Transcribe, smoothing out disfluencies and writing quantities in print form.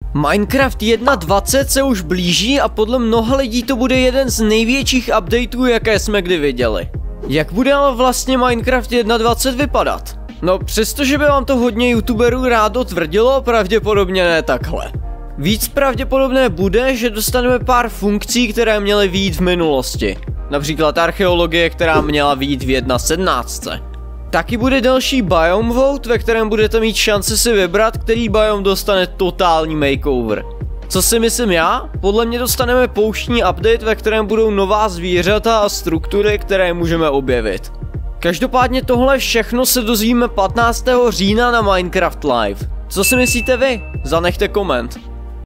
Minecraft 1.20 se už blíží a podle mnoha lidí to bude jeden z největších updateů, jaké jsme kdy viděli. Jak bude ale vlastně Minecraft 1.20 vypadat? No, přestože by vám to hodně youtuberů rádo tvrdilo, pravděpodobně ne takhle. Víc pravděpodobné bude, že dostaneme pár funkcí, které měly vyjít v minulosti. Například archeologie, která měla vyjít v 1.17. Taky bude další biome vote, ve kterém budete mít šanci si vybrat, který biome dostane totální makeover. Co si myslím já? Podle mě dostaneme pouštní update, ve kterém budou nová zvířata a struktury, které můžeme objevit. Každopádně tohle všechno se dozvíme 15. října na Minecraft Live. Co si myslíte vy? Zanechte koment.